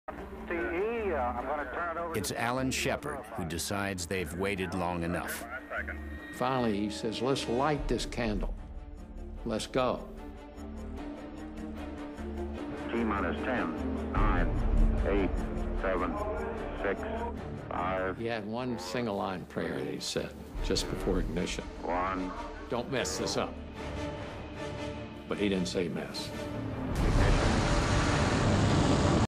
It's Alan Shepard who decides they've waited long enough. Finally, he says, let's light this candle. Let's go. T-minus 10, 9, 8, 7, 6, 5. He had one single-line prayer that he said just before ignition. 1. Don't mess this up. But he didn't say mess. Ignition.